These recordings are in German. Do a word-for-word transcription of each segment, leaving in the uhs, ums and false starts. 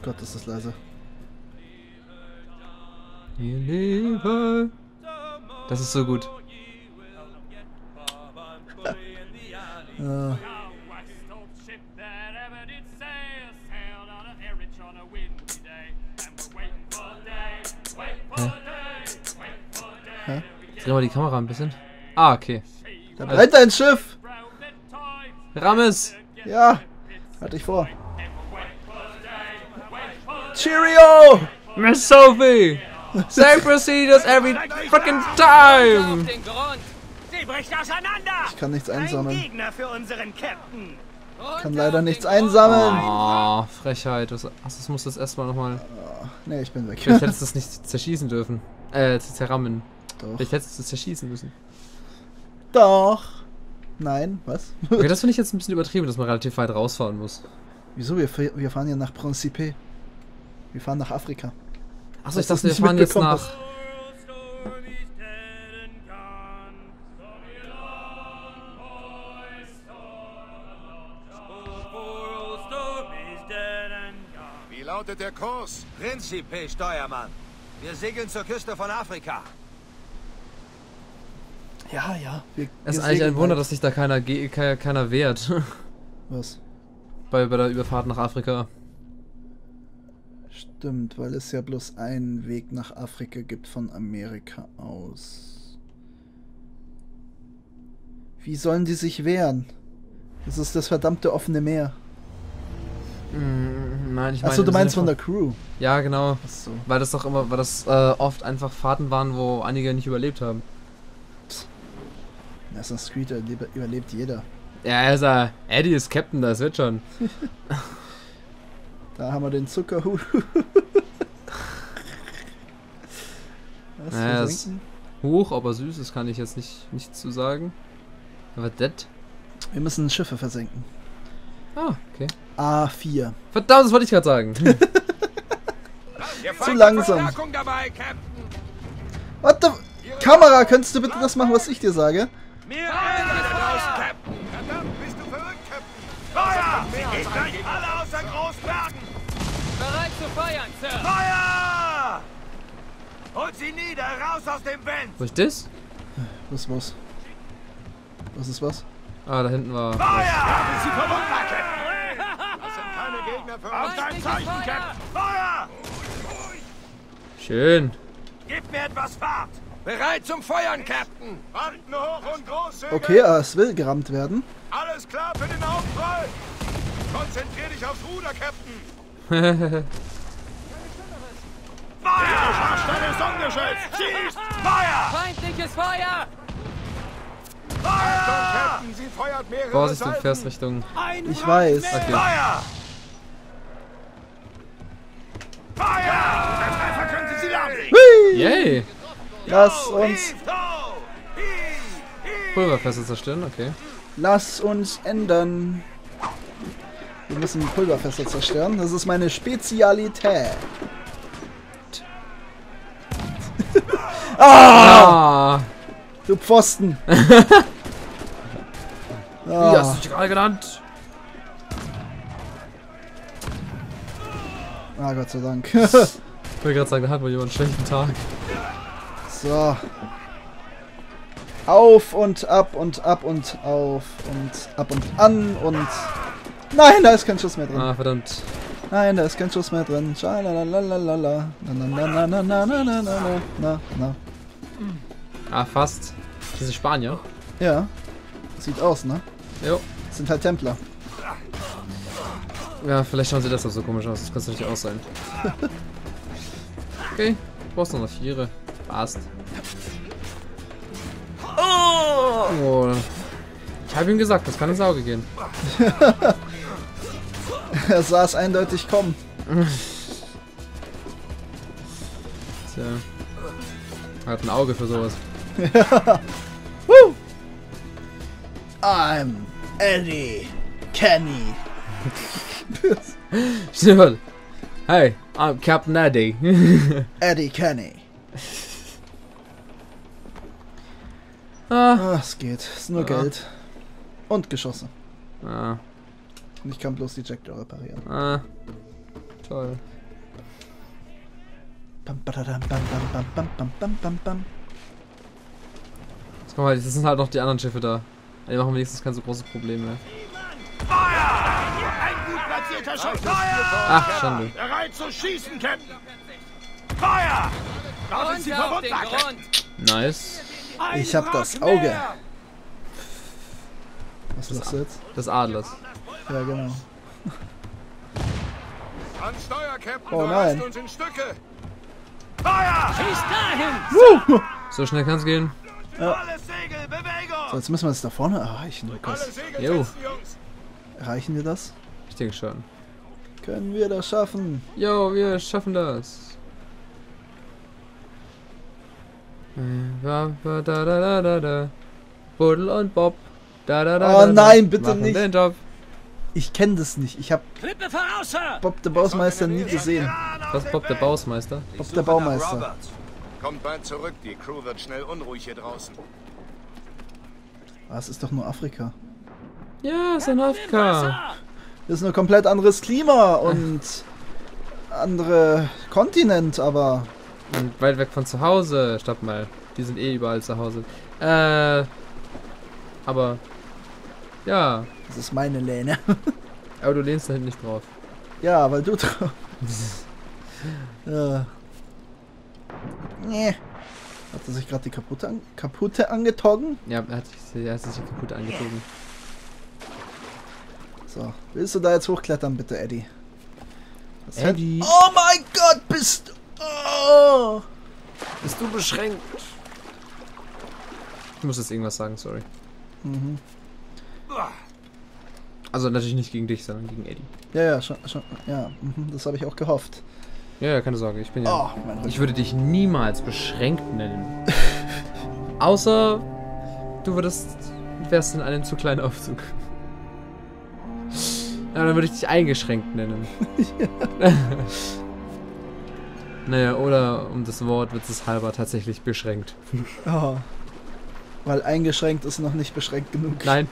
Gott, ist das leise. Ihr Liebe. Das ist so gut. Ja. Hä? Dreh mal die Kamera ein bisschen. Ah, okay. Da brennt ein Schiff! Rammes! Ja! Halt dich vor. Cheerio! Miss Sophie! Same procedures every fucking time! Ich kann nichts einsammeln. Gegner für unseren Captain. Ich kann leider nichts einsammeln. Oh, Frechheit. Achso, das muss das erstmal nochmal. Oh, ne, ich bin weg. Vielleicht hättest du es nicht zerschießen dürfen. Äh, zerrammen. Doch. Vielleicht hättest du es zerschießen müssen. Doch. Nein, was? Okay, das finde ich jetzt ein bisschen übertrieben, dass man relativ weit rausfahren muss. Wieso? Wir, wir fahren ja nach Principe. Wir fahren nach Afrika. Achso, ich Hast dachte, du's wir fahren nicht jetzt nach... Wie lautet der Kurs? Principe, Steuermann. Wir segeln zur Küste von Afrika. Ja, ja. Wir, Es ist wir eigentlich ein segeln Wunder, halt. dass sich da keiner, ge ke keiner wehrt. Was? bei, bei der Überfahrt nach Afrika. Stimmt, weil es ja bloß einen Weg nach Afrika gibt von Amerika aus. Wie sollen die sich wehren? Das ist das verdammte offene Meer. Mm, nein, ich meine... Achso, du im meinst Sinne von der Crew. Ja, genau. Achso. Weil das doch immer, weil das äh, oft einfach Fahrten waren, wo einige nicht überlebt haben. Assassin's Creed überlebt, überlebt jeder. Ja, also, Eddie ist Captain, das wird schon. Da haben wir den Zuckerhut. Was? Naja, das Versenken? hoch, aber süß, das kann ich jetzt nicht, nicht zu sagen. Aber das? Wir müssen Schiffe versenken. Ah, okay. A vier. Verdammt, das wollte ich gerade sagen. Zu langsam. Dabei, Captain. What the... Kamera, könntest du bitte das machen, was ich dir sage? Mir draußen, Captain. Verdammt, bist du verrückt, Captain? Feuer! Wir gehen gleich alle außer Großbergen. Bereit zu feuern, Sir! Feuer! Holt sie nieder, raus aus dem Wind! Was ist das? Was, was? Was ist was? Ah, da hinten war... Feuer! Sie verwundbar, Captain! Das sind keine Gegner für uns. Auf dein Zeichen, Captain! Feuer! Schön. Gib mir etwas Fahrt! Bereit zum Feuern, Captain! Warten hoch und groß! Okay, äh, es will gerammt werden. Alles klar für den Aufprall! Konzentrier dich aufs Ruder, Captain! Feuer! Scharfsteine Sonnengeschütz! Schießt! Feuer! Feindliches Feuer! Feuer! Captain, sie feuert mehrere Vorsicht, du Salven. fährst Richtung... Ich weiß. Okay. Feuer! Feuer! Der Treffer könnte sie lahmlegen! Yay! Lass uns, Hief, ho! Hief, hief. Pulverfässer zerstören, okay. lass uns ändern. Wir müssen Pulverfässer zerstören. Das ist meine Spezialität. Ah! Ah! Du Pfosten. Wie Ah. hast du dich gerade genannt? Ah, Gott sei Dank. Ich wollte gerade sagen, da hat wohl jemand einen schlechten Tag. So. Auf und ab und ab und auf und ab und an und... Nein, da ist kein Schuss mehr drin. Ah, verdammt. Nein, da ist kein Schuss mehr drin. Schalalalala. Na na na na na na na na na na. Ah, fast. Diese Spanier. Ja. Sieht aus, ne? Jo. Das sind halt Templer. Ja, vielleicht schauen sie deshalb so komisch aus. Das kann nicht aus sein. Okay. Du brauchst noch eine Viere. Passt. Oh! Ich habe ihm gesagt, das kann ins Auge gehen. Er sah es eindeutig kommen. Tja. Er hat ein Auge für sowas. Woo! I'm Eddie Kenny. Stimmt. Hey, I'm Captain Eddie. Eddie Kenny. ah. Ah, es geht. Es ist nur Ja. Geld. Und Geschosse. Ah. Und ich kann bloß die Jackdaw reparieren. Ah. Toll. Bam, badadam, bam, bam, bam, bam, bam, bam, bam, bam. Guck mal, das sind halt noch die anderen Schiffe da. Die machen wenigstens kein so großes Problem mehr. Ein gut platzierter Schuss. Feuer! Ach, Schande. Bereit zu schießen, Captain. Feuer! Da sind sie Runter auf den verwundbar, Captain. Grund. Nice. Ein Ich hab das Rock Auge. mehr. Was ist das jetzt? Das Adlers. Ja, genau. An Steuer, Captain. Oh du nein. hast uns in Stücke. Feuer! Schieß dahin! So schnell kann's gehen. Alle Segel, Bewegung! So, jetzt müssen wir es da vorne erreichen, Alle Lukas. Segel Jo. setzen, Jungs. Erreichen wir das? Ich denke schon. Können wir das schaffen? Jo, wir schaffen das. Da, da, da, da, da, da. Buddel und Bob. Da, da, da, Oh da, da. nein, bitte Machen nicht. Den Job. Ich kenne das nicht. Ich habe Klippe voraus, Sir! Bob der Bausmeister nie gesehen. Was ist Bob der Bausmeister? Bob der Baumeister. Roberts. Kommt bald zurück, die Crew wird schnell unruhig hier draußen. Ah, es ist doch nur Afrika. Ja, ist in Afrika. Das ist nur komplett anderes Klima und andere Kontinent, aber Und weit weg von zu Hause. Stopp mal. Die sind eh überall zu Hause. Äh. Aber. Ja. das ist meine Lähne. Aber du lehnst da hinten nicht drauf. Ja, weil du drauf. Ja. Nee. Hat er sich gerade die kaputte, an kaputte angetogen? Ja, er hat sich, er hat sich kaputt angezogen. So, willst du da jetzt hochklettern, bitte, Eddie? Das Eddie. Oh mein Gott, bist du... Oh. Bist du beschränkt? Ich muss jetzt irgendwas sagen, sorry. Mhm. Also natürlich nicht gegen dich, sondern gegen Eddie. Ja, ja, schon, schon, ja, mhm, das habe ich auch gehofft. Ja, ja, keine Sorge, ich bin ja... Oh, mein Rücken. Ich würde dich niemals beschränkt nennen. Außer du würdest wärst in einem zu kleinen Aufzug. Ja, dann würde ich dich eingeschränkt nennen. Naja, oder um des Wortwitzes halber tatsächlich beschränkt. Oh. Weil eingeschränkt ist noch nicht beschränkt genug. Nein.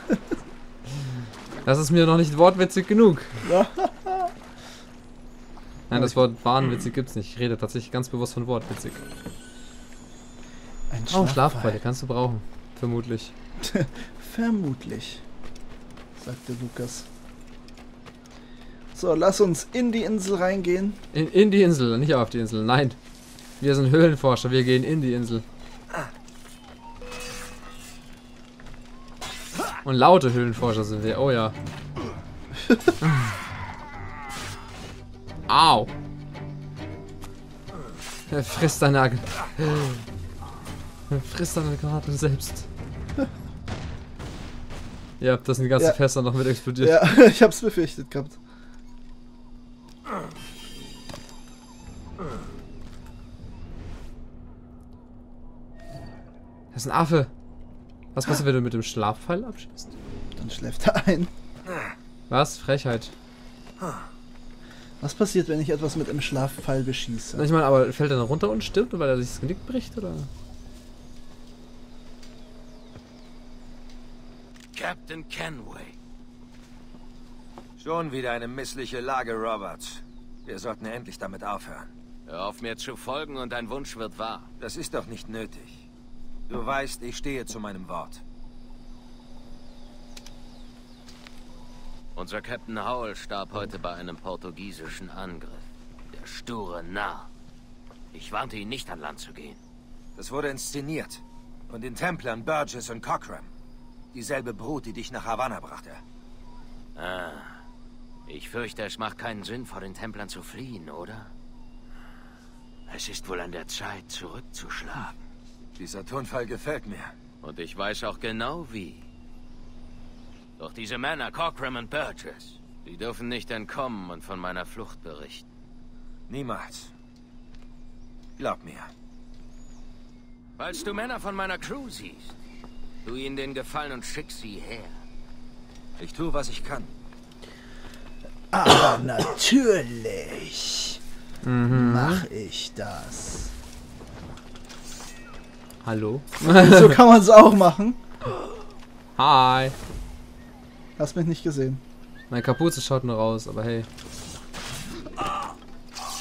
Das ist mir noch nicht wortwitzig genug. Nein, das Wort wahnwitzig gibt's nicht. Ich rede tatsächlich ganz bewusst von wortwitzig. Ein Oh, Schlafbreite kannst du brauchen. Vermutlich. Vermutlich, sagte Lukas. So, lass uns in die Insel reingehen. In, in die Insel, nicht auf die Insel. Nein. Wir sind Höhlenforscher, wir gehen in die Insel. Und laute Höhlenforscher sind wir, oh ja. Au. Er frisst deine Ag Er frisst deine Granate selbst. Ja, das sind die ganzen Ja. Fässer noch mit explodiert. Ja, ich hab's befürchtet gehabt. Das ist ein Affe. Was passiert, wenn du mit dem Schlafpfeil abschießt? Dann schläft er ein. Was? Frechheit. Was passiert, wenn ich etwas mit einem Schlafpfeil beschieße? Ich meine, aber fällt er dann runter und stirbt, weil er sich das Genick bricht, oder? Captain Kenway. Schon wieder eine missliche Lage, Roberts. Wir sollten endlich damit aufhören. Hör auf mir zu folgen und dein Wunsch wird wahr. Das ist doch nicht nötig. Du weißt, ich stehe zu meinem Wort. Unser Captain Howell starb heute bei einem portugiesischen Angriff. Der sture Narr. Ich warnte ihn nicht, an Land zu gehen. Das wurde inszeniert. Von den Templern Burgess und Cochran. Dieselbe Brut, die dich nach Havanna brachte. Ah. Ich fürchte, es macht keinen Sinn, vor den Templern zu fliehen, oder? Es ist wohl an der Zeit, zurückzuschlagen. Dieser Tonfall gefällt mir. Und ich weiß auch genau wie. Doch diese Männer, Cochran und Burgess, die dürfen nicht entkommen und von meiner Flucht berichten. Niemals. Glaub mir. Falls du Männer von meiner Crew siehst, tu ihnen den Gefallen und schick sie her. Ich tue, was ich kann. Aber natürlich Mhm. mach ich das. Hallo? So kann man es auch machen. Hi. Hast mich nicht gesehen. Meine Kapuze schaut nur raus, aber hey.